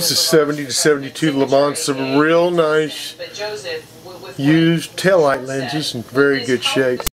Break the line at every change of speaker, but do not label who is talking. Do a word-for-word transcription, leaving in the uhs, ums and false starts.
This is seventy to seventy-two LeMans, some real nice used taillight lenses in very good shape.